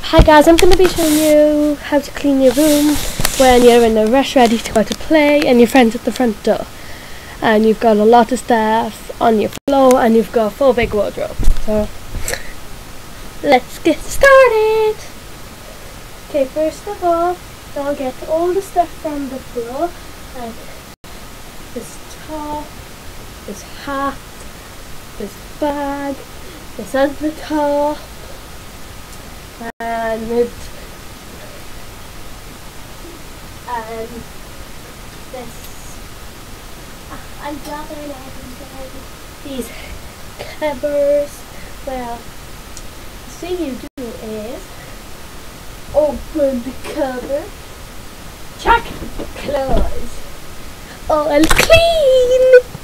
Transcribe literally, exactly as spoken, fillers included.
Hi guys, I'm going to be showing you how to clean your room when you're in a rush ready to go to play and your friend's at the front door and you've got a lot of stuff on your floor and you've got a full big wardrobe. So let's get started. Okay, first of all, I'll get all the stuff from the floor, like this top, this hat, this bag, this other top, and it, and this. Uh, I'm gathering everything. These covers. Well, the thing you do is open the cover, check, close, all clean.